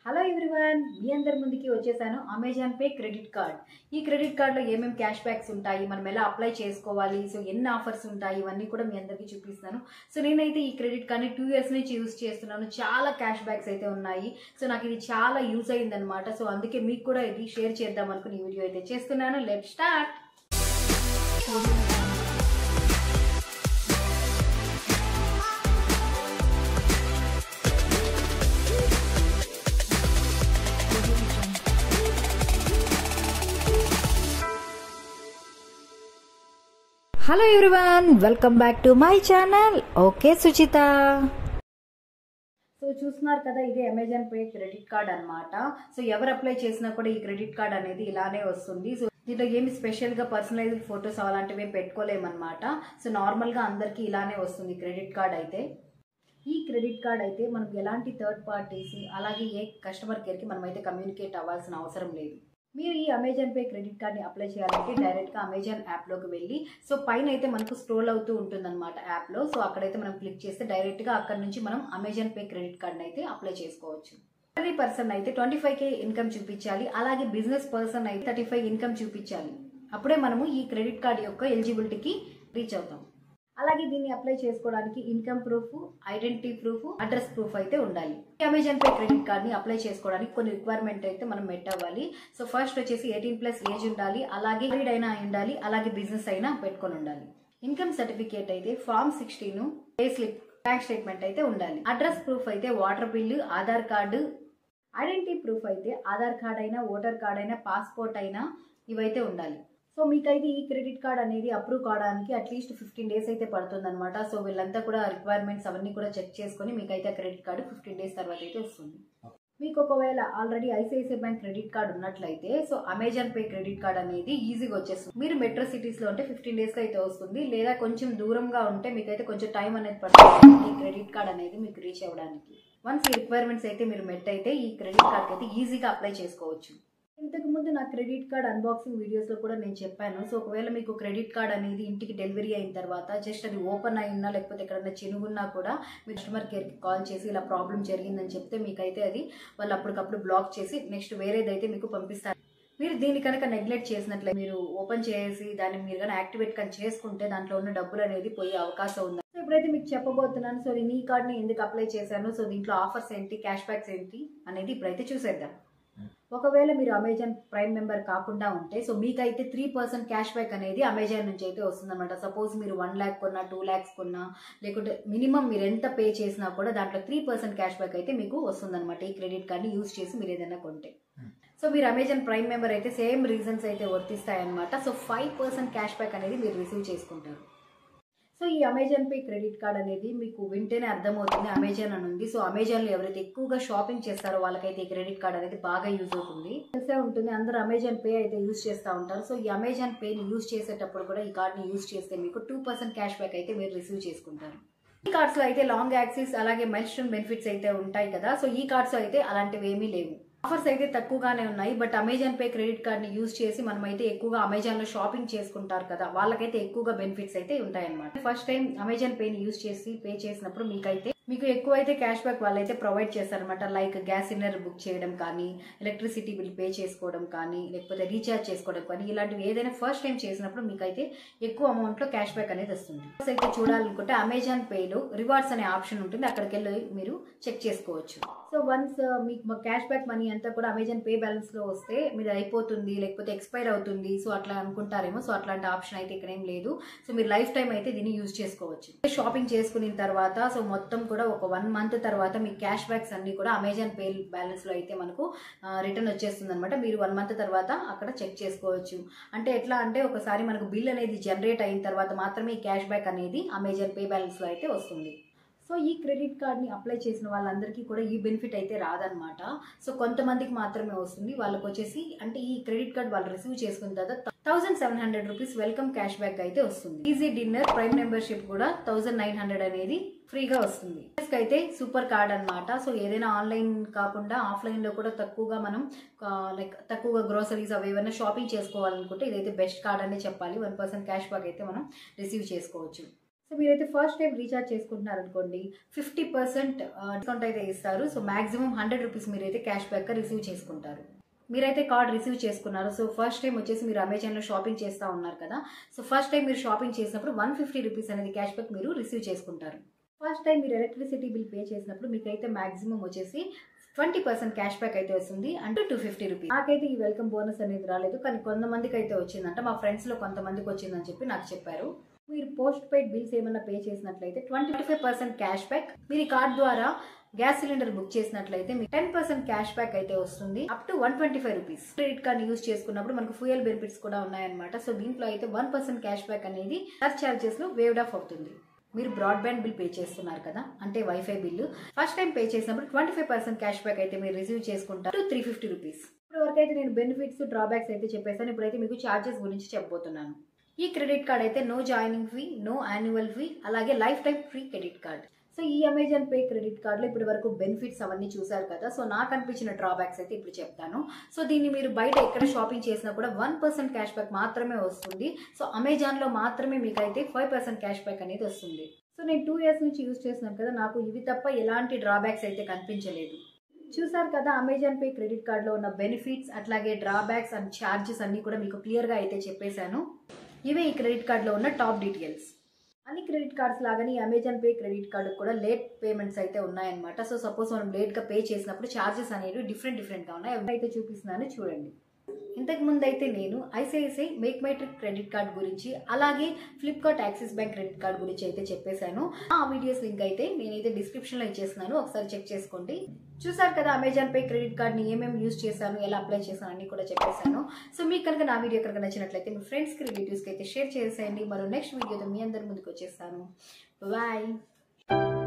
Hello everyone, మీ అందరి ముందుకి వచ్చేసాను అమెజాన్ పే క్రెడిట్ కార్డ్. ఈ క్రెడిట్ కార్డ్లో ఏమేమి క్యాష్ బ్యాక్స్ ఉంటాయి, మనం ఎలా అప్లై చేసుకోవాలి, సో ఎన్ని ఆఫర్స్ ఉంటాయి, ఇవన్నీ కూడా మీ అందరికీ చూపిస్తాను. సో నేనైతే ఈ క్రెడిట్ కార్డ్ని 2 years నుంచి యూజ్ చేస్తున్నాను. చాలా క్యాష్ బ్యాక్స్ అయితే ఉన్నాయి. సో నాకు ఇది చాలా యూజ్ అయిందనమాట. సో అందుకే మీకు కూడా ఇది షేర్ చేద్దాం అనుకుని ఈ వీడియో అయితే చేస్తున్నాను. Let's start. Hello everyone, welcome back to my channel. Okay Suchita. So చూస్తున్నారు కదా, ఇదే అమెజాన్ పే క్రెడిట్ కార్డ్ అనమాట. సో ఎవరు అప్లై చేసినా కూడా ఈ క్రెడిట్ కార్డ్ అనేది ఇలానే వస్తుంది. సో దీంట్లో ఏమి స్పెషల్గా పర్సనలైజ్డ్ ఫొటోస్ అలాంటివి పెట్టుకోలేమన్నమాట. సో నార్మల్గా అందరికీ ఇలానే వస్తుంది క్రెడిట్ కార్డ్ అయితే. ఈ క్రెడిట్ కార్డ్ అయితే మనం ఎలాంటి థర్డ్ పార్టీస్ అలాగే ఏ కస్టమర్ కేర్కి మనమైతే కమ్యూనికేట్ అవ్వాల్సిన అవసరం లేదు. మీరు ఈ అమెజాన్ పే క్రెడిట్ కార్డ్ని అప్లై చేయాలంటే డైరెక్ట్గా అమెజాన్ యాప్లోకి వెళ్ళి, సో పైన అయితే మనకు స్క్రోల్ అవుతూ ఉంటుందన్నమాట యాప్లో. సో అక్కడైతే మనం క్లిక్ చేస్తే డైరెక్ట్గా అక్కడ నుంచి మనం అమెజాన్ పే క్రెడిట్ కార్డ్ని అయితే అప్లై చేసుకోవచ్చు. శాలరీ పర్సన్ అయితే 25K ఇన్కమ్ చూపించాలి, అలాగే బిజినెస్ పర్సన్ అయితే 35 ఇన్కమ్ చూపించాలి. అప్పుడే మనము ఈ క్రెడిట్ కార్డ్ యొక్క ఎలిజిబిలిటీకి రీచ్ అవుతాం. అలాగే దీన్ని అప్లై చేసుకోవడానికి income proof, identity proof, address proof అయితే ఉండాలి. అమెజాన్ పే క్రెడిట్ కార్డ్ని అప్లై చేసుకోవడానికి కొన్ని రిక్వైర్మెంట్ అయితే మనం మెట్ అవ్వాలి. సో ఫస్ట్ వచ్చేసి 18+ ఏజ్ ఉండాలి, అలాగే మ్యారీడ్ అయినా ఉండాలి, అలాగే బిజినెస్ అయినా పెట్టుకొని ఉండాలి. ఇన్కమ్ సర్టిఫికేట్ అయితే form 16, pay slip, bank statement అయితే ఉండాలి. అడ్రస్ ప్రూఫ్ అయితే water bill, Aadhaar card. Identity proof అయితే ఆధార్ కార్డ్ అయినా, ఓటర్ కార్డ్ అయినా, పాస్పోర్ట్ అయినా ఇవైతే ఉండాలి. సో మీకైతే ఈ క్రెడిట్ కార్డ్ అనేది అప్రూవ్ కావడానికి అట్లీస్ట్ 15 days అయితే పడుతుంది అనమాట. సో వీళ్ళంతా కూడా రిక్వైర్మెంట్స్ అవన్నీ కూడా చెక్ చేసుకుని మీకైతే ఆ క్రెడిట్ కార్డు 15 days తర్వాత అయితే వస్తుంది. మీకు ఒకవేళ already ICICI bank credit card ఉన్నట్లయితే so Amazon pay credit card అనేది ఈజీగా వచ్చేస్తుంది. మీరు మెట్రో సిటీస్లో ఉంటే 15 days అయితే వస్తుంది, లేదా కొంచెం దూరంగా ఉంటే మీకైతే కొంచెం టైం అనేది పడుతుంది ఈ క్రెడిట్ కార్డ్ అనేది మీకు రీచ్ అవ్వడానికి. వన్స్ ఈ రిక్వైర్మెంట్స్ అయితే మీరు మెట్ అయితే ఈ క్రెడిట్ కార్డ్కి అయితే ఈజీగా అప్లై చేసుకోవచ్చు. ఇంతకుముందు నా క్రెడిట్ కార్డ్ అన్బాక్సింగ్ వీడియోస్లో కూడా నేను చెప్పాను. సో ఒకవేళ మీకు క్రెడిట్ కార్డ్ అనేది ఇంటికి డెలివరీ అయిన తర్వాత జస్ట్ అది ఓపెన్ అయినా లేకపోతే ఎక్కడన్నా చినుగున్నా కూడా మీరు కస్టమర్ కేర్కి కాల్ చేసి ఇలా ప్రాబ్లం జరిగిందని చెప్తే మీకైతే అది వాళ్ళు అప్పటికప్పుడు బ్లాక్ చేసి నెక్స్ట్ వేరేదైతే మీకు పంపిస్తారు. మీరు దీన్ని కనుక నెగ్లెక్ట్ చేసినట్లయితే మీరు ఓపెన్ చేసి దాన్ని మీరు కానీ యాక్టివేట్ కానీ చేసుకుంటే దాంట్లో ఉన్న డబ్బులు అనేది పోయే అవకాశం ఉంది. సో ఇప్పుడైతే మీకు చెప్పబోతున్నాను. సో నేను ఈ కార్డ్ని ఎందుకు అప్లై చేశాను, సో దీంట్లో ఆఫర్స్ ఏంటి, క్యాష్ బ్యాక్స్ ఏంటి అనేది ఇప్పుడైతే చూసేద్దాం. ఒకవేళ మీరు అమెజాన్ ప్రైమ్ మెంబర్ కాకుండా ఉంటే సో మీకైతే 3% క్యాష్ బ్యాక్ అనేది అమెజాన్ నుంచి అయితే వస్తుందన్నమాట. సపోజ్ మీరు 1 lakh కొన్నా, 2 lakhs కొన్నా, లేకుంటే మినిమం మీరు ఎంత పే చేసినా కూడా దాంట్లో 3% క్యాష్ బ్యాక్ అయితే మీకు వస్తుందన్నమాట ఈ క్రెడిట్ కార్డ్ని యూజ్ చేసి మీరు ఏదైనా కొంటే. సో మీరు అమెజాన్ ప్రైమ్ మెంబర్ అయితే సేమ్ రీజన్స్ అయితే వర్తిస్తాయన్నమాట. సో 5% క్యాష్ బ్యాక్ అనేది మీరు రిసీవ్ చేసుకుంటారు. సో ఈ అమెజాన్ పే క్రెడిట్ కార్డ్ అనేది మీకు వింటేనే అర్థమవుతుంది అమెజాన్ అని ఉంది. సో అమెజాన్లో ఎవరైతే ఎక్కువగా షాపింగ్ చేస్తారో వాళ్ళకైతే ఈ క్రెడిట్ కార్డ్ అనేది బాగా యూజ్ అవుతుంది. తెలిసే ఉంటుంది, అందరూ అమెజాన్ పే అయితే యూజ్ చేస్తూ ఉంటారు. సో ఈ అమెజాన్ పేని యూజ్ చేసేటప్పుడు కూడా ఈ కార్డ్ని యూజ్ చేస్తే మీకు 2% క్యాష్ బ్యాక్ అయితే మీరు రిసీవ్ చేసుకుంటారు. ఈ కార్డ్స్లో అయితే లాంగ్ యాక్సిస్ అలాగే మైల్స్టోన్ బెనిఫిట్స్ అయితే ఉంటాయి కదా. సో ఈ కార్డ్స్ అయితే అలాంటివి ఏమీ లేవు. ఆఫర్స్ అయితే తక్కువగానే ఉన్నాయి. బట్ అమెజాన్ పే క్రెడిట్ కార్డ్ని యూజ్ చేసి మనమైతే ఎక్కువగా అమెజాన్లో షాపింగ్ చేసుకుంటారు కదా, వాళ్ళకైతే ఎక్కువగా బెనిఫిట్స్ అయితే ఉంటాయన్నమాట. ఫస్ట్ టైం అమెజాన్ పేని యూజ్ చేసి పే చేసినప్పుడు మీకు ఎక్కువైతే క్యాష్ బ్యాక్ వాళ్ళైతే ప్రొవైడ్ చేస్తారనమాట. లైక్ గ్యాస్ సిలిండర్ బుక్ చేయడం కానీ, ఎలక్ట్రిసిటీ బిల్ పే చేసుకోవడం కానీ, లేకపోతే రీఛార్జ్ చేసుకోవడం కానీ, ఇలాంటివి ఏదైనా ఫస్ట్ టైం చేసినప్పుడు మీకైతే ఎక్కువ అమౌంట్లో క్యాష్ బ్యాక్ అనేది వస్తుంది. అయితే చూడాలనుకుంటే అమెజాన్ పేలో రివార్డ్స్ అనే ఆప్షన్ ఉంటుంది, అక్కడికి వెళ్ళి మీరు చెక్ చేసుకోవచ్చు. సో వన్స్ మీకు క్యాష్ బ్యాక్ మనీ అంతా కూడా అమెజాన్ పే బ్యాలెన్స్లో వస్తే మీరు అయిపోతుంది లేకపోతే ఎక్స్పైర్ అవుతుంది సో అట్లా అనుకుంటారేమో. సో అట్లాంటి ఆప్షన్ అయితే ఇక్కడ ఏం లేదు. సో మీరు లైఫ్ టైం అయితే దీన్ని యూజ్ చేసుకోవచ్చు. షాపింగ్ చేసుకున్న తర్వాత సో మొత్తం కూడా ఒక 1 month తర్వాత మీ క్యాష్ బ్యాక్స్ అన్ని కూడా అమెజాన్ పే బ్యాలెన్స్లో అయితే మనకు రిటర్న్ వచ్చేస్తుంది అనమాట. మీరు 1 month తర్వాత అక్కడ చెక్ చేసుకోవచ్చు. అంటే ఎట్లా అంటే ఒకసారి మనకు బిల్ అనేది జనరేట్ అయిన తర్వాత మాత్రమే ఈ క్యాష్ బ్యాక్ అనేది అమెజాన్ పే బ్యాలెన్స్లో అయితే వస్తుంది. సో ఈ క్రెడిట్ కార్డ్ని అప్లై చేసిన వాళ్ళందరికీ కూడా ఈ బెనిఫిట్ అయితే రాదనమాట. సో కొంతమందికి మాత్రమే వస్తుంది. వాళ్ళకి వచ్చేసి అంటే ఈ క్రెడిట్ కార్డ్ వాళ్ళు రిసీవ్ చేసుకున్న తర్వాత 1700 రూపీస్ వెల్కమ్ క్యాష్ బ్యాక్ అయితే వస్తుంది. ఈజీ డిన్నర్, ప్రైమ్ మెంబర్షిప్ కూడా 1900 అనేది ఫ్రీగా వస్తుంది. అయితే సూపర్ కార్డ్ అనమాట. సో ఏదైనా ఆన్లైన్ కాకుండా ఆఫ్లైన్లో కూడా తక్కువగా మనం లైక్ తక్కువగా గ్రోసరీస్ అవి ఏమైనా షాపింగ్ చేసుకోవాలనుకుంటే ఇదైతే బెస్ట్ కార్డ్ అనే చెప్పాలి. 1% క్యాష్ బ్యాక్ అయితే మనం రిసీవ్ చేసుకోవచ్చు. సో మీరైతే ఫస్ట్ టైం రీఛార్జ్ చేసుకుంటున్నారు అనుకోండి 50% డిస్కౌంట్ అయితే ఇస్తారు. సో మాక్సిమం 100 రూపీస్ మీరైతే క్యాష్ బ్యాక్ రిసీవ్ చేసుకుంటారు. మీరైతే కార్డ్ రిసీవ్ చేసుకున్నారు. సో ఫస్ట్ టైం వచ్చేసి మీరు అమెజాన్లో షాపింగ్ చేస్తూ ఉన్నారు కదా. సో ఫస్ట్ టైం మీరు షాపింగ్ చేసినప్పుడు 150 రూపీస్ అనేది క్యాష్ బ్యాక్ మీరు రిసీవ్ చేసుకుంటారు. ఫస్ట్ టైం మీరు ఎలక్ట్రిసిటీ బిల్ పే చేసినప్పుడు మీకైతే మాక్సిమం వచ్చేసి 20% క్యాష్ బ్యాక్ అయితే వస్తుంది, అంటే 250 రూపీస్. నాకైతే ఈ వెల్కమ్ బోనస్ అనేది రాలేదు, కానీ కొంతమందికి అయితే వచ్చిందంట. మా ఫ్రెండ్స్లో కొంతమందికి వచ్చిందని చెప్పి నాకు చెప్పారు. మీరు పోస్ట్ పెయిడ్ బిల్స్ ఏమైనా పే చేసినట్లయితే 25% క్యాష్ బ్యాక్. మీరు ఈ కార్డ్ ద్వారా గ్యాస్ సిలిండర్ బుక్ చేసినట్లయితే మీకు 10% క్యాష్ బ్యాక్ అయితే వస్తుంది, up to 125 rupees. Credit card use చేసుకున్నప్పుడు మనకు ఫ్యూయల్ బెనిఫిట్స్ కూడా ఉన్నాయన్నమాట. సో దీంట్లో అయితే 1% క్యాష్ బ్యాక్ అనేది సర్చార్జెస్ లో వేవ్డ్ ఆఫ్ అవుతుంది. మీరు బ్రాడ్బ్యాండ్ బిల్ పే చేస్తున్నారు కదా, అంటే wifi bill first time pay చేసినప్పుడు 25% క్యాష్ బ్యాక్ అయితే మీరు రిసీవ్ చేసుకుంటారు, 350 రూపీస్. ఇప్పుడు వరకు అయితే నేను బెనిఫిట్స్ డ్రాబ్యాక్స్ అయితే చెప్పేసాను. ఇప్పుడైతే మీకు చార్జెస్ గురించి చెప్పబోతున్నాను. ఈ క్రెడిట్ కార్డ్ అయితే no joining fee, no annual fee, అలాగే lifetime free credit card. So ఈ అమెజాన్ పే క్రెడిట్ కార్డులో ఇప్పటి వరకు బెనిఫిట్స్ అవన్నీ చూసారు కదా. సో నాకు అనిపించిన డ్రాబ్యాక్స్ అయితే ఇప్పుడు చెప్తాను. సో దీన్ని మీరు బయట ఎక్కడ షాపింగ్ చేసినా కూడా 1% క్యాష్ బ్యాక్ మాత్రమే వస్తుంది. సో అమెజాన్లో మాత్రమే మీకు అయితే 5% క్యాష్ బ్యాక్ అనేది వస్తుంది. సో నేను 2 years నుంచి యూజ్ చేస్తున్నాను కదా, నాకు ఇవి తప్ప ఎలాంటి డ్రాబ్యాక్స్ అయితే కనిపించలేదు. చూసారు కదా అమెజాన్ పే క్రెడిట్ కార్డులో ఉన్న బెనిఫిట్స్, అట్లాగే డ్రాబ్యాక్స్ అండ్ ఛార్జెస్ అన్ని కూడా మీకు క్లియర్గా అయితే చెప్పేశాను. ఇవే ఈ క్రెడిట్ కార్డులో ఉన్న టాప్ డీటెయిల్స్. అన్ని క్రెడిట్ కార్డ్స్ లాగానే అమెజాన్ పే క్రెడిట్ కార్డు కూడా లేట్ పేమెంట్స్ అయితే ఉన్నాయన్నమాట. సో సపోజ్ మనం లేట్గా పే చేసినప్పుడు ఛార్జెస్ అనేవి డిఫరెంట్గా ఉన్నాయి. అయితే చూపిస్తున్నాను చూడండి. ఇంతకు ముందు అయితే నేను ICICI MakeMyTrip credit card గురించి, అలాగే Flipkart Axis bank credit card గురించి అయితే చెప్పేశాను. ఆ వీడియోస్ లింక్ అయితే నేనైతే డిస్క్రిప్షన్లో ఇచ్చేస్తున్నాను, ఒకసారి చెక్ చేసుకోండి. చూసారు కదా అమెజాన్ పే క్రెడిట్ కార్డ్ని ఏమేమి యూజ్ చేశాను, ఎలా అప్లై చేశాను అన్ని కూడా చెప్పేశాను. సో మీకు కనుక నా వీడియో కనుక నచ్చినట్లయితే మీ ఫ్రెండ్స్కి రిలేటివ్స్కి అయితే షేర్ చేసేయండి. మరో నెక్స్ట్ వీడియోతో మీ అందరి ముందుకు వచ్చేస్తాను. బాయ్.